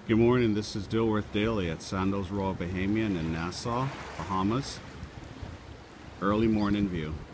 Good morning, this is Dilworth Daily at Sandals Royal Bahamian in Nassau, Bahamas. Early morning view.